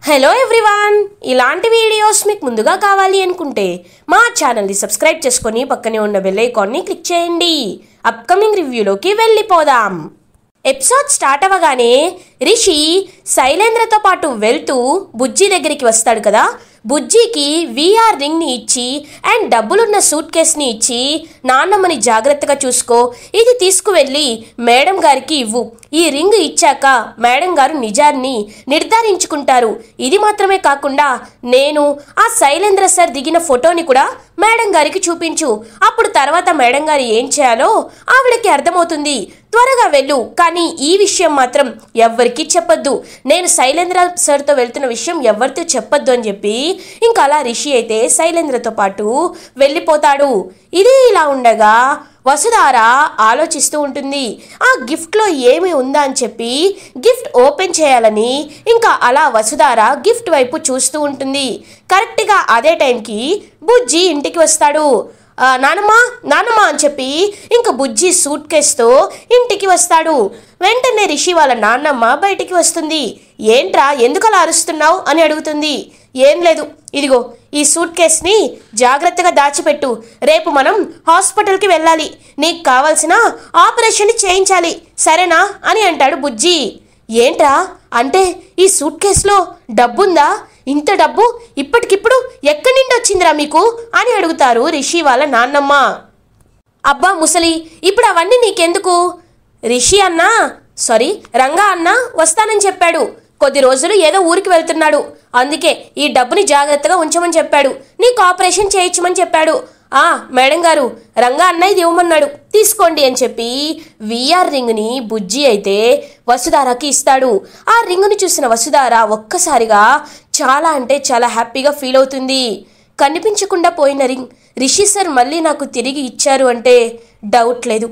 Hello everyone, ఇలాంటి videos మీకు ముందుగా కావాలి అనుకుంటే మా ఛానల్ని సబ్స్క్రైబ్ చేసుకొని పక్కనే ఉన్న బెల్ ఐకాన్ని క్లిక్ చేయండి. అప్కమింగ్ రివ్యూలోకి వెళ్ళిపోదాం. ఎపిసోడ్ స్టార్ట్ అవ్వగానే రిషి శైలేంద్రతో పాటు వెళ్తూ బుజ్జి దగ్గరికి వస్తాడు కదా. బుజ్జికి VR రింగ్ని ఇచ్చి అండ్ డబ్బులున్న సూట్ కేస్ని ఇచ్చి నాన్నమ్మని జాగ్రత్తగా చూసుకో, ఇది తీసుకువెళ్ళి మేడం గారికి ఇవ్వు, ఈ రింగ్ ఇచ్చాక మేడం గారు నిజాన్ని నిర్ధారించుకుంటారు. ఇది మాత్రమే కాకుండా నేను ఆ శైలేంద్ర సార్ దిగిన ఫోటోని కూడా మేడం గారికి చూపించు, అప్పుడు తర్వాత మేడం గారు ఏం చేయాలో ఆవిడకి అర్థమవుతుంది. త్వరగా వెళ్ళు, కానీ ఈ విషయం మాత్రం ఎవ్వరికీ చెప్పొద్దు, నేను శైలేంద్ర సార్తో వెళ్తున్న విషయం ఎవరితో చెప్పొద్దు అని చెప్పి ఇంకా అలా రిషి అయితే శైలేంద్రతో పాటు వెళ్ళిపోతాడు. ఇది ఇలా ఉండగా వసుధార ఆలోచిస్తూ ఉంటుంది. ఆ గిఫ్ట్లో ఏమి ఉందా అని చెప్పి గిఫ్ట్ ఓపెన్ చేయాలని ఇంకా అలా వసుధార గిఫ్ట్ వైపు చూస్తూ ఉంటుంది. కరెక్ట్గా అదే టైంకి బుజ్జి ఇంటికి వస్తాడు. నానమ్మ నానమ్మ అని చెప్పి ఇంకా బుజ్జి సూట్ కేస్తో ఇంటికి వస్తాడు. వెంటనే రిషి వాళ్ళ నాన్నమ్మ బయటికి వస్తుంది. ఏంట్రా ఎందుకు అలా అరుస్తున్నావు అని అడుగుతుంది. ఏం లేదు, ఇదిగో ఈ సూట్ కేస్ని జాగ్రత్తగా దాచిపెట్టు, రేపు మనం హాస్పిటల్కి వెళ్ళాలి, నీకు కావాల్సిన ఆపరేషన్ చేయించాలి, సరేనా అని అంటాడు బుజ్జి. ఏంట్రా అంటే ఈ సూట్ కేసులో డబ్బుందా? ఇంత డబ్బు ఇప్పటికిప్పుడు ఎక్కడి నుండి వచ్చిందిరా మీకు అని అడుగుతారు రిషి వాళ్ళ నాన్నమ్మ. అబ్బా ముసలి, ఇప్పుడు అవన్నీ నీకెందుకు? రిషి అన్నా రంగా అన్న వస్తానని చెప్పాడు, కొద్ది రోజులు ఏదో ఊరికి వెళ్తున్నాడు, అందుకే ఈ డబ్బుని జాగ్రత్తగా ఉంచమని చెప్పాడు, నీకు ఆపరేషన్ చేయించమని చెప్పాడు. మేడం గారు రంగా అన్న ఇది ఇవ్వమన్నాడు, తీసుకోండి అని చెప్పి VR రింగ్ని బుజ్జి అయితే వసుధారకి ఇస్తాడు. ఆ రింగుని చూసిన వసుధార ఒక్కసారిగా చాలా అంటే చాలా హ్యాపీగా ఫీల్ అవుతుంది. కనిపించకుండా పోయిన రింగ్ రిషి సార్ మళ్ళీ నాకు తిరిగి ఇచ్చారు అంటే డౌట్ లేదు,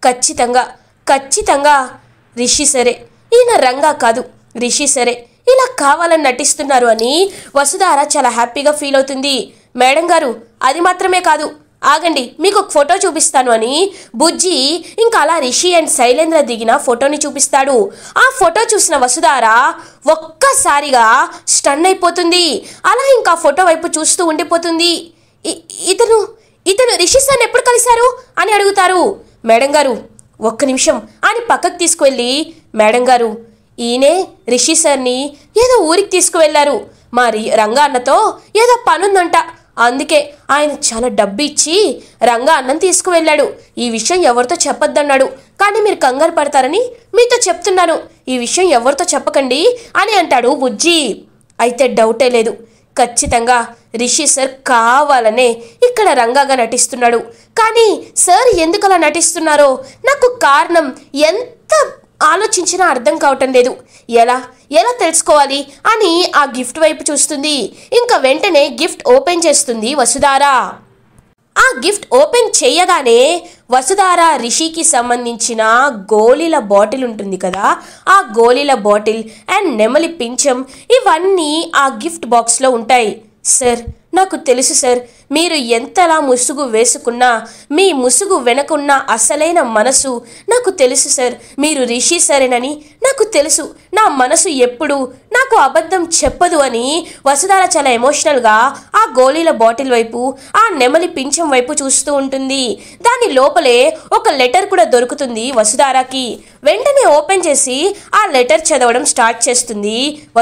ఖచ్చితంగా రిషి సరే, ఈయన రంగా కాదు రిషి సరే, ఇలా కావాలని నటిస్తున్నారు అని వసుధార చాలా హ్యాపీగా ఫీల్ అవుతుంది. మేడం గారు అది మాత్రమే కాదు, ఆగండి మీకు ఒక ఫోటో చూపిస్తాను అని బుజ్జి ఇంకా అలా రిషి అండ్ శైలేంద్ర దిగిన ఫోటోని చూపిస్తాడు. ఆ ఫోటో చూసిన వసుధార ఒక్కసారిగా స్టన్ అయిపోతుంది. అలా ఇంకా ఫోటో వైపు చూస్తూ ఉండిపోతుంది. ఇతను రిషి సార్ని ఎప్పుడు కలిశారు అని అడుగుతారు. మేడం గారు ఒక్క నిమిషం అని పక్కకు తీసుకువెళ్ళి, మేడం గారు ఈయనే రిషి సార్ని ఏదో ఊరికి తీసుకువెళ్ళారు, మరి రంగా అన్నతో ఏదో పనుందంట, అందుకే ఆయన చాలా డబ్బు ఇచ్చి రంగా అన్నం తీసుకువెళ్ళాడు, ఈ విషయం ఎవరితో చెప్పొద్దన్నాడు, కానీ మీరు కంగారు పడతారని మీతో చెప్తున్నాను, ఈ విషయం ఎవరితో చెప్పకండి అని అంటాడు బుజ్జి. అయితే డౌటే లేదు, ఖచ్చితంగా రిషి సార్ కావాలనే ఇక్కడ రంగాగా నటిస్తున్నాడు, కానీ సార్ ఎందుకు అలా నటిస్తున్నారో నాకు కారణం ఎంత ఆలోచించినా అర్థం కావటం లేదు, ఎలా తెలుసుకోవాలి అని ఆ గిఫ్ట్ వైపు చూస్తుంది. ఇంకా వెంటనే గిఫ్ట్ ఓపెన్ చేస్తుంది వసుధార. ఆ గిఫ్ట్ ఓపెన్ చేయగానే వసుధార రిషికి సంబంధించిన గోళీల బాటిల్ ఉంటుంది కదా, ఆ గోళీల బాటిల్ అండ్ నెమలి పింఛం ఇవన్నీ ఆ గిఫ్ట్ బాక్స్లో ఉంటాయి. సార్ నాకు తెలుసు సార్, మీరు ఎంతలా ముసుగు వేసుకున్నా మీ ముసుగు వెనకున్న అసలైన మనసు నాకు తెలుసు సార్, మీరు రిషి సరేనని నాకు తెలుసు, నా మనసు ఎప్పుడు నాకు అబద్ధం చెప్పదు అని వసుధార చాలా ఎమోషనల్గా ఆ గోళీల బాటిల్ వైపు ఆ నెమలి పింఛం వైపు చూస్తూ ఉంటుంది. దాని లోపలే ఒక లెటర్ కూడా దొరుకుతుంది వసుధారకి. వెంటనే ఓపెన్ చేసి ఆ లెటర్ చదవడం స్టార్ట్ చేస్తుంది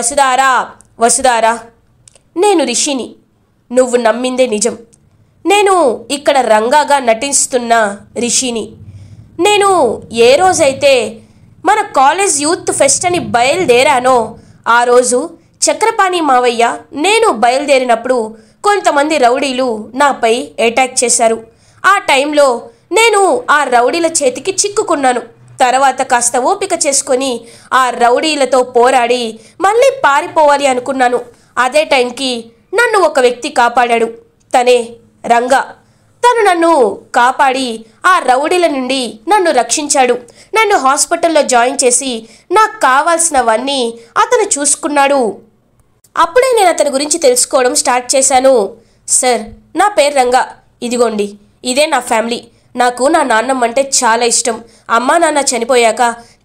వసుధార, నేను రిషిని, నువ్వు నమ్మిందే నిజం, నేను ఇక్కడ రంగాగా నటిస్తున్న రిషిని, నేను ఏ రోజైతే మన కాలేజ్ యూత్ ఫెస్ట్ అని బయలుదేరానో ఆ రోజు చక్రపాణి మావయ్య నేను బయలుదేరినప్పుడు కొంతమంది రౌడీలు నాపై అటాక్ చేశారు. ఆ టైంలో నేను ఆ రౌడీల చేతికి చిక్కుకున్నాను. తర్వాత కాస్త ఓపిక చేసుకొని ఆ రౌడీలతో పోరాడి మళ్ళీ పారిపోవాలి అనుకున్నాను. అదే టైంకి నన్ను ఒక వ్యక్తి కాపాడాడు, తనే రంగా. తను నన్ను కాపాడి ఆ రౌడీల నుండి నన్ను రక్షించాడు, నన్ను హాస్పిటల్లో జాయిన్ చేసి నాకు కావాల్సినవన్నీ అతను చూసుకున్నాడు. అప్పుడే నేను అతని గురించి తెలుసుకోవడం స్టార్ట్ చేశాను. సార్ నా పేరు రంగా, ఇదిగోండి ఇదే నా ఫ్యామిలీ, నాకు నా నాన్నమ్మ అంటే చాలా ఇష్టం, అమ్మా నాన్న చనిపోయాక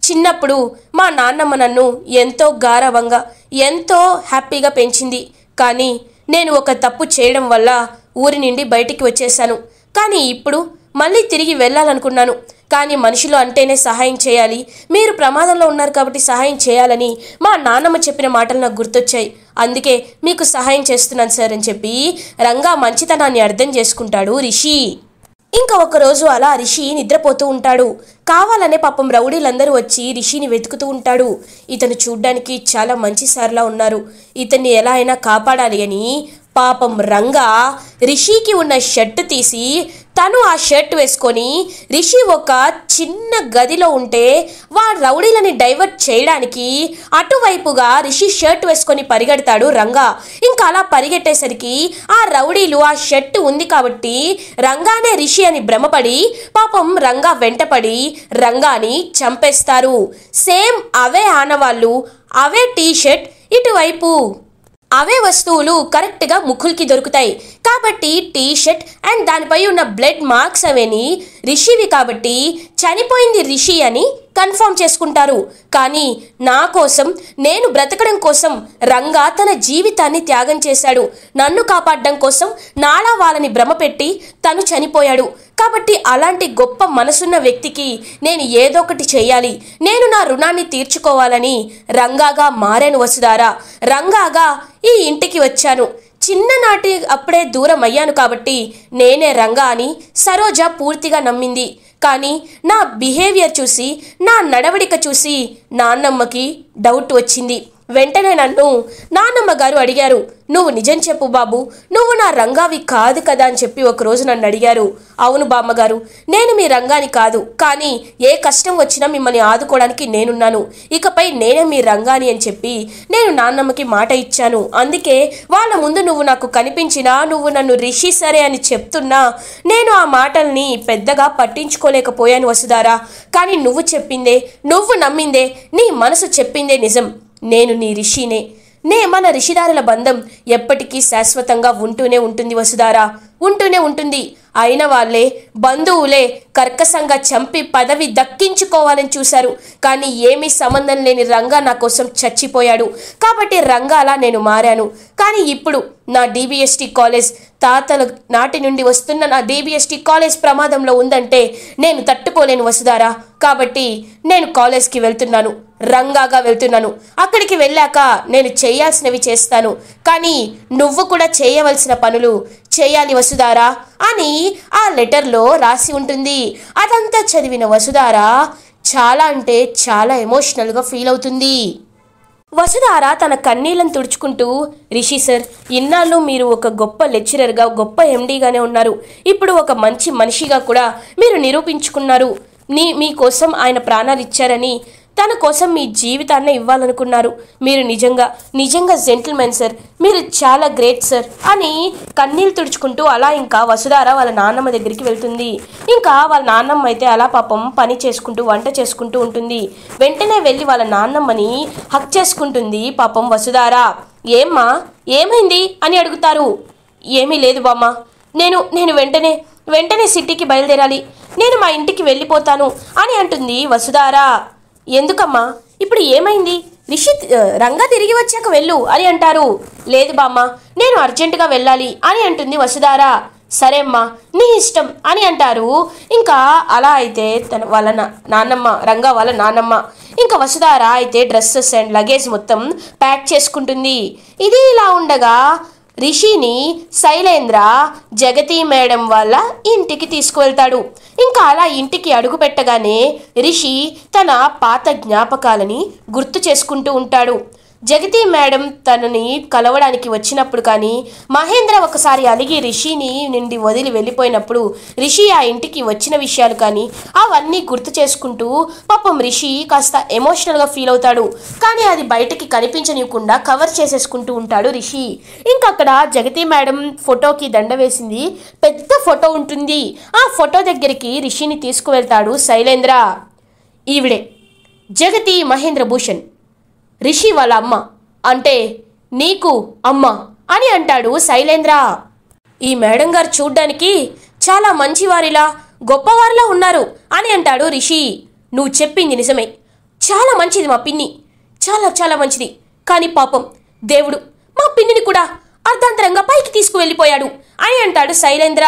చిన్నప్పుడు మా నాన్నమ్మ నన్ను ఎంతో గారాబంగా ఎంతో హ్యాపీగా పెంచింది. కానీ నేను ఒక తప్పు చేయడం వల్ల ఊరి నుండి బయటికి వచ్చేసాను. కానీ ఇప్పుడు మళ్ళీ తిరిగి వెళ్ళాలనుకున్నాను. కానీ మనుషులు అంటేనే సహాయం చేయాలి, మీరు ప్రమాదంలో ఉన్నారు కాబట్టి సహాయం చేయాలని మా నాన్నమ్మ చెప్పిన మాటలు నాకు గుర్తొచ్చాయి. అందుకే మీకు సహాయం చేస్తున్నాను సార్ అని చెప్పి రంగా మంచితనాన్ని అర్థం చేసుకుంటాడు రిషి. ఇంకా ఒకరోజు అలా రిషి నిద్రపోతూ ఉంటాడు. కావాలనే పాపం రౌడీలందరూ వచ్చి రిషిని వెతుకుతూ ఉంటాడు. ఇతను చూడ్డానికి చాలా మంచి సార్లా ఉన్నారు, ఇతన్ని ఎలా అయినా కాపాడాలి అని పాపం రంగా రిషికి ఉన్న షర్ట్ తీసి తను ఆ షర్ట్ వేసుకొని రిషి ఒక చిన్న గదిలో ఉంటే రౌడీలని డైవర్ట్ చేయడానికి అటువైపుగా రిషి షర్ట్ వేసుకొని పరిగెడతాడు రంగా. ఇంకా అలా పరిగెట్టేసరికి ఆ రౌడీలు ఆ షర్ట్ ఉంది కాబట్టి రంగానే రిషి అని భ్రమపడి పాపం రంగా వెంటపడి రంగాని చంపేస్తారు. సేమ్ అవే ఆనవాళ్ళు, అవే టీషర్ట్, ఇటువైపు అవే వస్తువులు కరెక్ట్గా ముఖుల్కి దొరుకుతాయి. కాబట్టి టీషర్ట్ అండ్ దానిపై ఉన్న బ్లడ్ మార్క్స్ అవేని రిషివి కాబట్టి చనిపోయింది రిషి అని కన్ఫర్మ్ చేసుకుంటారు. కానీ నా కోసం, నేను బ్రతకడం కోసం రంగా తన జీవితాన్ని త్యాగం చేశాడు. నన్ను కాపాడడం కోసం నాలా వాళ్ళని భ్రమపెట్టి తను చనిపోయాడు. కాబట్టి అలాంటి గొప్ప మనసున్న వ్యక్తికి నేను ఏదో ఒకటి చేయాలి, నేను నా రుణాన్ని తీర్చుకోవాలని రంగాగా మారాను వసుధారా. రంగాగా ఈ ఇంటికి వచ్చాను. చిన్ననాటి అప్పుడే దూరం అయ్యాను కాబట్టి నేనే రంగా అని సరోజ పూర్తిగా నమ్మింది. కానీ నా బిహేవియర్ చూసి, నా నడవడిక చూసి నాన్నమ్మకి డౌట్ వచ్చింది. వెంటనే నన్ను నాన్నమ్మ గారు అడిగారు, నువ్వు నిజం చెప్పు బాబు, నువ్వు నా రంగావి కాదు కదా అని చెప్పి ఒకరోజు నన్ను అడిగారు. అవును బామ్మగారు, నేను మీ రంగాని కాదు, కానీ ఏ కష్టం వచ్చినా మిమ్మల్ని ఆదుకోవడానికి నేనున్నాను, ఇకపై నేనే మీ రంగాని అని చెప్పి నేను నాన్నమ్మకి మాట ఇచ్చాను. అందుకే వాళ్ళ ముందు నువ్వు నాకు కనిపించినా, నువ్వు నన్ను రిషి సరే అని చెప్తున్నా నేను ఆ మాటల్ని పెద్దగా పట్టించుకోలేకపోయాను వసుధారా. కానీ నువ్వు చెప్పిందే, నువ్వు నమ్మిందే, నీ మనసు చెప్పిందే నిజం. నేను నీ రిషినే. మన రిషిదారుల బంధం ఎప్పటికీ శాశ్వతంగా ఉంటూనే ఉంటుంది వసుధారా, ఉంటూనే ఉంటుంది. అయిన వాళ్ళే, బంధువులే కర్కశంగా చంపి పదవి దక్కించుకోవాలని చూశారు. కానీ ఏమీ సంబంధం లేని రంగా నా కోసం చచ్చిపోయాడు. కాబట్టి రంగాలా నేను మారాను. కానీ ఇప్పుడు నా DBST కాలేజ్, తాతల నాటి నుండి వస్తున్న నా DBST కాలేజ్ ప్రమాదంలో ఉందంటే నేను తట్టుకోలేను వసుధారా. కాబట్టి నేను కాలేజ్కి వెళ్తున్నాను, రంగాగా వెళ్తున్నాను. అక్కడికి వెళ్ళాక నేను చేయాల్సినవి చేస్తాను, కానీ నువ్వు కూడా చేయవలసిన పనులు చేయాలి వసుధారా అని ఆ లెటర్లో రాసి ఉంటుంది. అదంతా చదివిన వసుధారా చాలా అంటే చాలా ఎమోషనల్గా ఫీల్ అవుతుంది. వసుధార తన కన్నీళ్ళను తుడుచుకుంటూ, రిషి సార్, ఇన్నాళ్ళు మీరు ఒక గొప్ప లెక్చరర్గా, గొప్ప MDగానే ఉన్నారు. ఇప్పుడు ఒక మంచి మనిషిగా కూడా మీరు నిరూపించుకున్నారు. మీకోసం ఆయన ప్రాణాలు ఇచ్చారని, తన కోసం మీ జీవితాన్ని ఇవ్వాలనుకున్నారు. మీరు నిజంగా జెంటిల్మెన్ సార్, మీరు చాలా గ్రేట్ సార్ అని కన్నీళ్ళు తుడుచుకుంటూ అలా ఇంకా వసుధార వాళ్ళ నాన్నమ్మ దగ్గరికి వెళ్తుంది. ఇంకా వాళ్ళ నాన్నమ్మ అయితే అలా పాపం పని చేసుకుంటూ, వంట చేసుకుంటూ ఉంటుంది. వెంటనే వెళ్ళి వాళ్ళ నాన్నమ్మని హక్ చేసుకుంటుంది పాపం వసుధార. ఏమ్మా, ఏమైంది అని అడుగుతారు. ఏమీ లేదు బామ్మ, నేను వెంటనే సిటీకి బయలుదేరాలి, నేను మా ఇంటికి వెళ్ళిపోతాను అని అంటుంది వసుధార. ఎందుకమ్మా, ఇప్పుడు ఏమైంది? రంగా తిరిగి వచ్చాక వెళ్ళు అని అంటారు. లేదు బామ్మ, నేను అర్జెంటుగా వెళ్ళాలి అని అంటుంది వసుధార. సరే అమ్మా, నీ ఇష్టం అని అంటారు. ఇంకా అలా అయితే వాళ్ళ నాన్నమ్మ, రంగా వాళ్ళ నాన్నమ్మ, ఇంకా వసుధార అయితే డ్రెస్సెస్ అండ్ లగేజ్ మొత్తం ప్యాక్ చేసుకుంటుంది. ఇది ఇలా ఉండగా రిషిని శైలేంద్ర జగతి మేడం వాళ్ళ ఇంటికి తీసుకువెళ్తాడు. ఇంకా అలా ఇంటికి అడుగు పెట్టగానే రిషి తన పాత జ్ఞాపకాలని గుర్తు చేసుకుంటూ ఉంటాడు. జగతి మేడం తనని కలవడానికి వచ్చినప్పుడు కానీ, మహేంద్ర ఒకసారి అలిగి రిషిని నుండి వదిలి వెళ్ళిపోయినప్పుడు రిషి ఆ ఇంటికి వచ్చిన విషయాలు కానీ అవన్నీ గుర్తు చేసుకుంటూ పాపం రిషి కాస్త ఎమోషనల్గా ఫీల్ అవుతాడు. కానీ అది బయటకి కనిపించనివ్వకుండా కవర్ చేసేసుకుంటూ ఉంటాడు రిషి. ఇంకా అక్కడ జగతి మేడం ఫోటోకి దండ వేసింది పెద్ద ఫోటో ఉంటుంది. ఆ ఫోటో దగ్గరికి రిషిని తీసుకువెళ్తాడు శైలేంద్ర. ఈవిడే జగతి మహేంద్ర భూషణ్, రిషి వాళ్ళ అమ్మ, అంటే నీకు అమ్మ అని అంటాడు శైలేంద్ర. ఈ మేడం గారు చూడ్డానికి చాలా మంచివారిలా, గొప్పవారిలా ఉన్నారు అని అంటాడు రిషి. నువ్వు చెప్పింది నిజమే, చాలా మంచిది మా పిన్ని, చాలా చాలా మంచిది. కానీ పాపం దేవుడు మా పిన్నిని కూడా అర్ధాంతరంగా పైకి తీసుకువెళ్ళిపోయాడు అని అంటాడు శైలేంద్ర.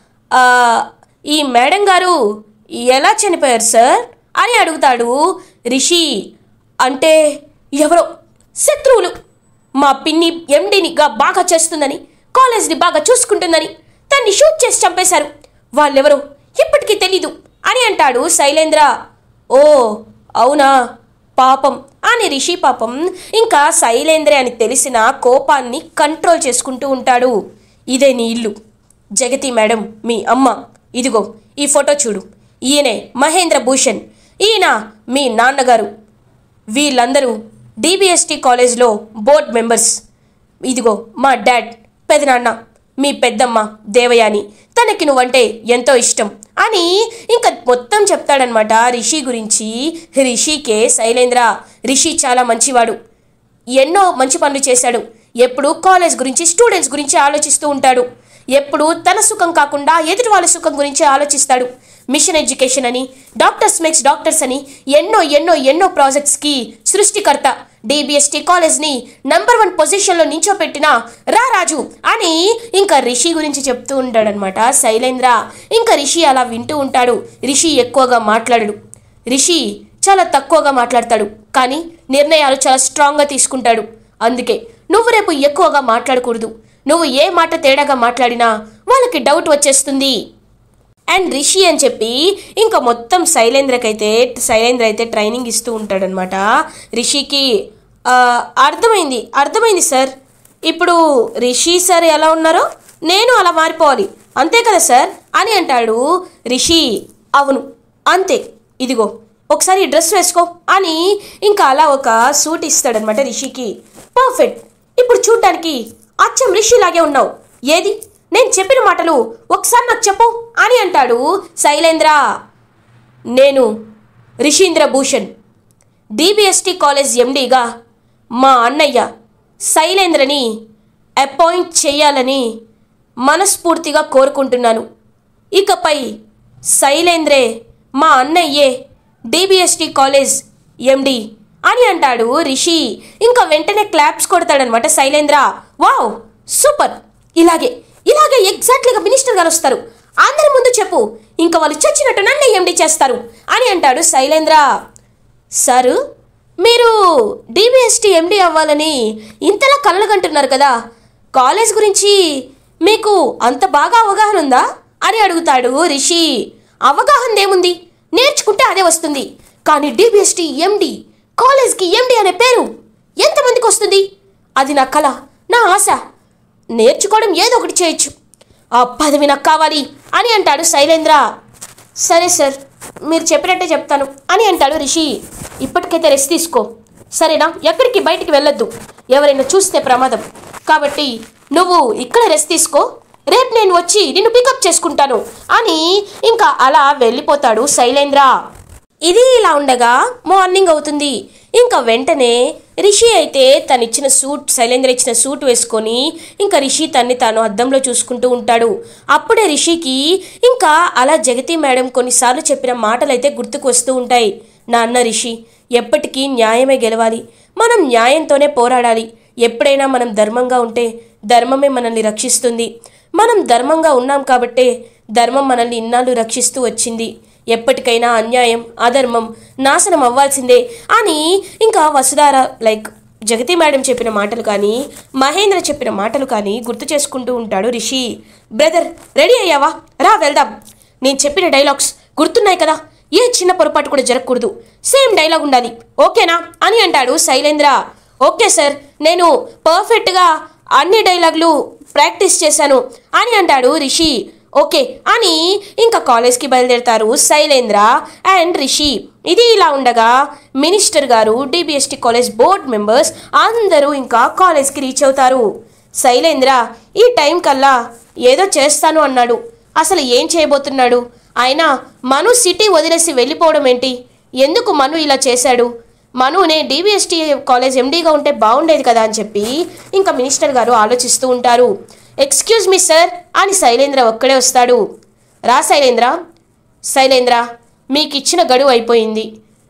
ఈ మేడం గారు ఎలా చనిపోయారు సార్ అని అడుగుతాడు రిషి. అంటే ఎవరో శత్రువులు మా పిన్ని ఎండీనిగా బాగా చేస్తుందని, కాలేజ్ని బాగా చూసుకుంటుందని తన్ని షూట్ చేసి చంపేశారు. వాళ్ళెవరో ఇప్పటికీ తెలీదు అని అంటాడు శైలేంద్ర. ఓ అవునా, పాపం అని రిషి పాపం ఇంకా శైలేంద్ర అని తెలిసిన కోపాన్ని కంట్రోల్ చేసుకుంటూ ఉంటాడు. ఇదే నీ ఇల్లు జగతి మేడం, మీ అమ్మ. ఇదిగో ఈ ఫోటో చూడు, ఈయనే మహేంద్ర భూషణ్, ఈయన మీ నాన్నగారు. వీళ్ళందరూ డిబిఎస్టి కాలేజ్లో బోర్డ్ మెంబర్స్. ఇదిగో మా డాడ్, పెదనాన్న, మీ పెద్దమ్మ దేవయాని, తనకి నువ్వంటే ఎంతో ఇష్టం అని ఇంకా మొత్తం చెప్తాడనమాట రిషి గురించి. రిషికే శైలేంద్ర, రిషి చాలా మంచివాడు, ఎన్నో మంచి పనులు చేశాడు, ఎప్పుడు కాలేజ్ గురించి స్టూడెంట్స్ గురించి ఆలోచిస్తూ ఉంటాడు, ఎప్పుడు తన సుఖం కాకుండా ఎదుటి వాళ్ళ సుఖం గురించి ఆలోచిస్తాడు. మిషన్ ఎడ్యుకేషన్ అని, డాక్టర్స్ మేక్స్ డాక్టర్స్ అని ఎన్నో ఎన్నో ఎన్నో ప్రాజెక్ట్స్కి సృష్టికర్త. డిబిఎస్టి కాలేజ్ని నంబర్ 1 పొజిషన్లో నించోపెట్టిన రారాజు అని ఇంకా రిషి గురించి చెప్తూ ఉంటాడనమాట శైలేంద్ర. ఇంకా రిషి అలా వింటూ ఉంటాడు. రిషి ఎక్కువగా మాట్లాడడు, రిషి చాలా తక్కువగా మాట్లాడతాడు, కానీ నిర్ణయాలు చాలా స్ట్రాంగ్గా తీసుకుంటాడు. అందుకే నువ్వు రేపు ఎక్కువగా మాట్లాడకూడదు, నువ్వు ఏ మాట తేడాగా మాట్లాడినా వాళ్ళకి డౌట్ వచ్చేస్తుంది అండ్ రిషి అని చెప్పి ఇంకా మొత్తం శైలేంద్ర అయితే ట్రైనింగ్ ఇస్తూ ఉంటాడనమాట రిషికి. అర్థమైంది సార్, ఇప్పుడు రిషి సార్ ఎలా ఉన్నారో నేను అలా మారిపోవాలి అంతే కదా సార్ అని అంటాడు రిషి. అవును అంతే, ఇదిగో ఒకసారి డ్రెస్ వేసుకో అని ఇంకా అలా ఒక సూట్ ఇస్తాడనమాట రిషికి. పర్ఫెక్ట్, ఇప్పుడు చూడ్డానికి అచ్చం రిషిలాగే ఉన్నావు, ఏది నేను చెప్పిన మాటలు ఒకసారి నాకు చెప్పు అని అంటాడు శైలేంద్ర. నేను రిషీంద్ర భూషణ్, డిబిఎస్టి కాలేజ్ ఎండీగా మా అన్నయ్య శైలేంద్రని అపాయింట్ చేయాలని మనస్ఫూర్తిగా కోరుకుంటున్నాను. ఇకపై శైలేంద్రే మా అన్నయ్యే డిబిఎస్టి కాలేజ్ ఎండి అని అంటాడు రిషి. ఇంకా వెంటనే క్లాప్స్ కొడతాడనమాట శైలేంద్ర. వావ్ సూపర్, ఇలాగే ఎగ్జాక్ట్లీగా మినిస్టర్ గారు వస్తారు, అందరి ముందు చెప్పు, ఇంకా వాళ్ళు చచ్చినట్టు నన్ను ఎండి చేస్తారు అని అంటాడు శైలేంద్ర. సారు, మీరు డిబిఎస్టి ఎండి అవ్వాలని ఇంతలా కలలుగంటున్నారు కదా, కాలేజ్ గురించి మీకు అంత బాగా అవగాహన ఉందా అని అడుగుతాడు రిషి. అవగాహన ఏముంది, నేర్చుకుంటే అదే వస్తుంది, కానీ డిబిఎస్టి ఎండి, కాలేజ్కి ఎండి అనే పేరు ఎంతమందికి వస్తుంది? అది నా కళ, నా ఆశ, నేర్చుకోవడం ఏదో ఒకటి చేయొచ్చు, ఆ పదవి నాకు కావాలి అని అంటాడు శైలేంద్ర. సరే సార్, మీరు చెప్పినట్టే చెప్తాను అని అంటాడు రిషి. ఇప్పటికైతే రెస్ట్ తీసుకో సరేనా, ఎక్కడికి బయటికి వెళ్ళొద్దు, ఎవరైనా చూస్తే ప్రమాదం, కాబట్టి నువ్వు ఇక్కడ రెస్ట్ తీసుకో, రేపు నేను వచ్చి నిన్ను పికప్ చేసుకుంటాను అని ఇంకా అలా వెళ్ళిపోతాడు శైలేంద్ర. ఇది ఇలా ఉండగా మార్నింగ్ అవుతుంది. ఇంకా వెంటనే రిషి అయితే శైలేంద్ర ఇచ్చిన సూట్ వేసుకొని ఇంకా రిషి తన్ని తాను అద్దంలో చూసుకుంటూ ఉంటాడు. అప్పుడే రిషికి ఇంకా అలా జగతి మేడం కొన్నిసార్లు చెప్పిన మాటలు అయితే గుర్తుకు వస్తూ ఉంటాయి. నాన్న రిషి, ఎప్పటికీ న్యాయమే గెలవాలి, మనం న్యాయంతోనే పోరాడాలి, ఎప్పుడైనా మనం ధర్మంగా ఉంటే ధర్మమే మనల్ని రక్షిస్తుంది, మనం ధర్మంగా ఉన్నాం కాబట్టే ధర్మం మనల్ని ఇన్నాళ్ళు రక్షిస్తూ వచ్చింది, ఎప్పటికైనా అన్యాయం అధర్మం నాశనం అవ్వాల్సిందే అని ఇంకా వసుధార జగతి మేడం చెప్పిన మాటలు కానీ మహేంద్ర చెప్పిన మాటలు కానీ గుర్తు చేసుకుంటూ ఉంటాడు రిషి. బ్రదర్ రెడీ అయ్యావా, రా వెళ్దాం, నేను చెప్పిన డైలాగ్స్ గుర్తున్నాయి కదా, ఏ చిన్న పొరపాటు కూడా జరగకూడదు, సేమ్ డైలాగ్ ఉండాలి, ఓకేనా అని అంటాడు శైలేంద్ర. ఓకే సార్, నేను పర్ఫెక్ట్గా అన్ని డైలాగులు ప్రాక్టీస్ చేశాను అని అంటాడు రిషి. ఓకే అని ఇంకా కాలేజ్కి బయలుదేరుతారు శైలేంద్ర అండ్ రిషి. ఇది ఇలా ఉండగా మినిస్టర్ గారు, డిబిఎస్టి కాలేజ్ బోర్డ్ మెంబర్స్ అందరూ ఇంకా కాలేజ్కి రీచ్ అవుతారు. శైలేంద్ర ఈ టైం కల్లా ఏదో చేస్తాను అన్నాడు, అసలు ఏం చేయబోతున్నాడు, అయినా మను సిటీ వదిలేసి వెళ్ళిపోవడం ఏంటి, ఎందుకు మను ఇలా చేశాడు, మనునే డిబిఎస్టి కాలేజ్ ఎండీగా ఉంటే బాగుండేది కదా అని చెప్పి ఇంకా మినిస్టర్ గారు ఆలోచిస్తూ ఉంటారు. ఎక్స్క్యూజ్ మీ సార్ అని శైలేంద్ర ఒక్కడే వస్తాడు. రా శైలేంద్ర, మీకు ఇచ్చిన గడువు అయిపోయింది,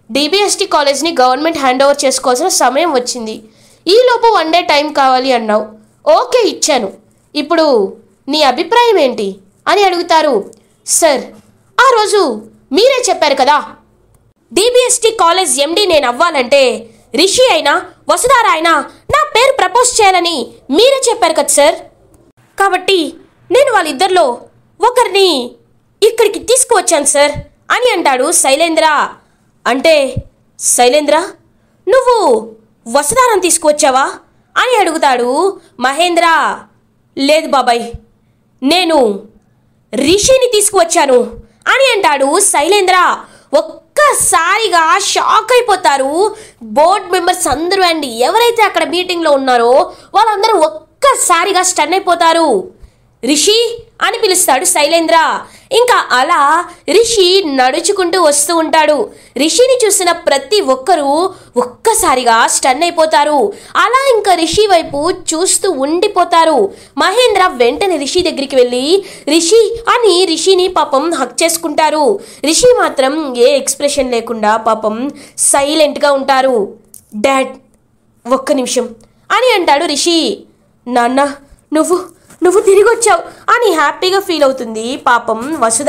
డిబిఎస్టి కాలేజ్ని గవర్నమెంట్ హ్యాండ్ ఓవర్ చేసుకోవాల్సిన సమయం వచ్చింది. ఈలోపు 1 డే టైం కావాలి అన్నావు. ఓకే, ఇచ్చాను. ఇప్పుడు నీ అభిప్రాయం ఏంటి అని అడుగుతారు. సార్, ఆ రోజు మీరే చెప్పారు కదా, డిబిఎస్టి కాలేజ్ ఎండి నేను అవ్వాలంటే రిషి అయినా వసుధార అయినా నా పేరు ప్రపోజ్ చేయాలని మీరే చెప్పారు కదా సార్. కాబట్టి నేను వాళ్ళిద్దరిలో ఒకరిని ఇక్కడికి తీసుకువచ్చాను సార్ అని అంటాడు శైలేంద్ర. అంటే శైలేంద్ర, నువ్వు వసుధారని తీసుకువచ్చావా అని అడుగుతాడు మహేంద్ర. లేదు బాబాయ్, నేను రిషిని తీసుకువచ్చాను అని అంటాడు శైలేంద్ర. ఒక్కసారిగా షాక్ అయిపోతారు బోర్డ్ మెంబర్స్ అందరూ అండి. ఎవరైతే అక్కడ మీటింగ్లో ఉన్నారో వాళ్ళందరూ ఒక్కసారిగా స్టన్ అయిపోతారు. రిషి అని పిలుస్తాడు శైలేంద్ర. ఇంకా అలా రిషి నడుచుకుంటూ వస్తూ ఉంటాడు. రిషిని చూసిన ప్రతి ఒక్కరూ ఒక్కసారిగా స్టన్ అయిపోతారు. అలా ఇంకా రిషి వైపు చూస్తూ ఉండిపోతారు. మహేంద్ర వెంటనే రిషి దగ్గరికి వెళ్ళి రిషి అని రిషిని పాపం హక్ చేసుకుంటారు. రిషి మాత్రం ఏ ఎక్స్ప్రెషన్ లేకుండా పాపం సైలెంట్గా ఉంటారు. డాడ్, ఒక్క నిమిషం అని అంటాడు రిషి. నాన్న, నువ్వు తిరిగి వచ్చావు అని హ్యాపీగా ఫీల్ అవుతుంది పాపం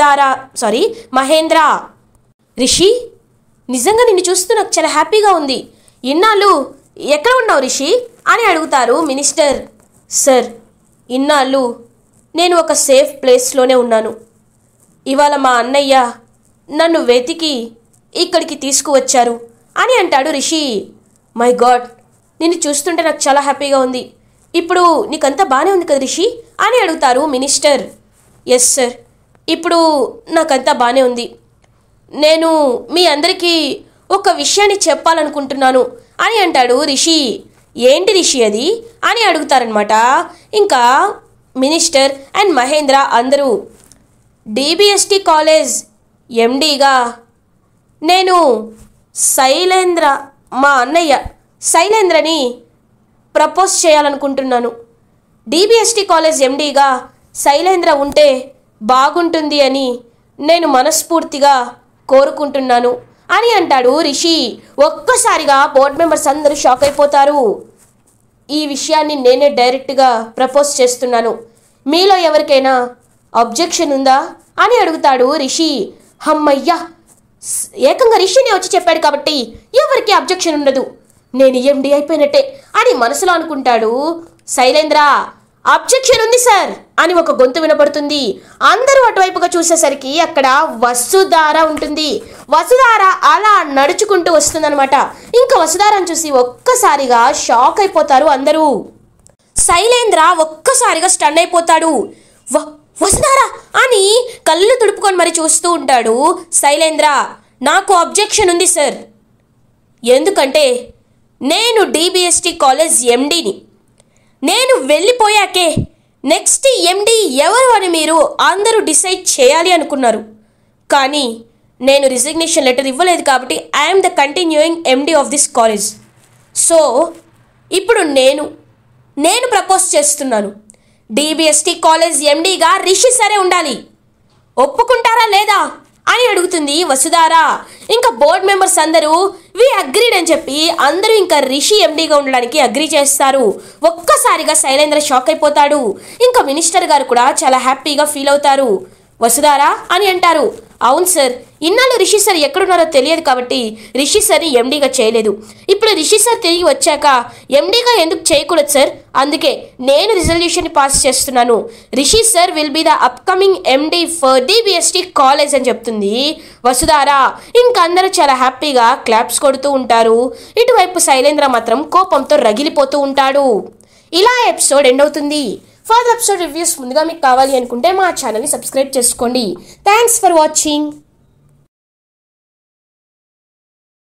మహేంద్ర. రిషి, నిజంగా నిన్ను చూస్తూ నాకు చాలా హ్యాపీగా ఉంది. ఇన్నాళ్ళు ఎక్కడ ఉన్నావు రిషి అని అడుగుతారు మినిస్టర్. సార్, ఇన్నాళ్ళు నేను ఒక సేఫ్ ప్లేస్లోనే ఉన్నాను. ఇవాళ మా అన్నయ్య నన్ను వెతికి ఇక్కడికి తీసుకువచ్చారు అని అంటాడు రిషి. మై గాడ్, నిన్ను చూస్తుంటే నాకు చాలా హ్యాపీగా ఉంది. ఇప్పుడు నీకంతా బాగానే ఉంది కదా రిషి అని అడుగుతారు మినిస్టర్. ఎస్ సార్, ఇప్పుడు నాకంతా బాగానే ఉంది. నేను మీ అందరికీ ఒక విషయాన్ని చెప్పాలనుకుంటున్నాను అని అంటాడు రిషి. ఏంటి రిషి అది అని అడుగుతారనమాట ఇంకా మినిస్టర్ అండ్ మహేంద్ర అందరూ. డిబిఎస్టి కాలేజ్ ఎండీగా నేను మా అన్నయ్య శైలేంద్రని ప్రపోజ్ చేయాలనుకుంటున్నాను. డిబిఎస్టి కాలేజ్ ఎండీగా శైలేంద్ర ఉంటే బాగుంటుంది అని నేను మనస్ఫూర్తిగా కోరుకుంటున్నాను అని అంటాడు రిషి. ఒక్కసారిగా బోర్డ్ మెంబర్స్ అందరూ షాక్ అయిపోతారు. ఈ విషయాన్ని నేనే డైరెక్ట్గా ప్రపోజ్ చేస్తున్నాను. మీలో ఎవరికైనా అబ్జెక్షన్ ఉందా అని అడుగుతాడు రిషి. అమ్మయ్యా, ఏకంగా రిషిని వచ్చి చెప్పాడు కాబట్టి ఎవరికి అబ్జెక్షన్ ఉండదు, నేను ఎండి అయిపోయినట్టే అని మనసులో అనుకుంటాడు శైలేంద్ర. అబ్జెక్షన్ ఉంది సార్ అని ఒక గొంతు వినపడుతుంది. అందరూ అటువైపుగా చూసేసరికి అక్కడ వసుధార ఉంటుంది. వసుధార అలా నడుచుకుంటూ వస్తుందన్నమాట. ఇంకా వసుధారని చూసి ఒక్కసారిగా షాక్ అయిపోతారు అందరూ. శైలేంద్ర ఒక్కసారిగా స్టన్ అయిపోతాడు. వసుధార అని కళ్ళు తుడుపుకొని మరి చూస్తూ ఉంటాడు శైలేంద్ర. నాకు అబ్జెక్షన్ ఉంది సార్, ఎందుకంటే నేను డిబిఎస్టి కాలేజ్ ఎండీని. నేను వెళ్ళిపోయాకే నెక్స్ట్ ఎండీ ఎవరు అని మీరు అందరూ డిసైడ్ చేయాలి అనుకున్నారు. కానీ నేను రిజిగ్నేషన్ లెటర్ ఇవ్వలేదు కాబట్టి I'm the continuing MD of this college. So ఇప్పుడు నేను ప్రపోజ్ చేస్తున్నాను, డిబిఎస్టి కాలేజ్ ఎండీగా రిషి సరే ఉండాలి. ఒప్పుకుంటారా లేదా అని అడుగుతుంది వసుధార. ఇంకా బోర్డ్ మెంబర్స్ అందరూ వి అగ్రీడ్ అని చెప్పి అందరూ ఇంకా రిషి ఎండీగా ఉండడానికి అగ్రీ చేస్తారు. ఒక్కసారిగా శైలేంద్ర షాక్ అయిపోతాడు. ఇంకా మినిస్టర్ గారు కూడా చాలా హ్యాపీగా ఫీల్ అవుతారు. వసుధార అని అంటారు. అవును సార్, ఇన్నాళ్ళు రిషి సార్ ఎక్కడున్నారో తెలియదు కాబట్టి రిషి సార్ని ఎండీగా చేయలేదు. ఇప్పుడు రిషి సార్ తిరిగి వచ్చాక ఎండీగా ఎందుకు చేయకూడదు సార్, అందుకే నేను రిజల్యూషన్ని పాస్ చేస్తున్నాను. Rishi sir will be the upcoming MD for DBST college అని చెప్తుంది వసుధార. ఇంకా అందరూ చాలా హ్యాపీగా క్లాప్స్ కొడుతూ ఉంటారు. ఇటువైపు శైలేంద్ర మాత్రం కోపంతో రగిలిపోతూ ఉంటాడు. ఇలా ఎపిసోడ్ ఎండ్ అవుతుంది. ఫర్దర్ ఎపిసోడ్ రివ్యూస్ ముందుగా మీకు కావాలి అనుకుంటే మా ఛానల్ని సబ్స్క్రైబ్ చేసుకోండి. Thanks for watching.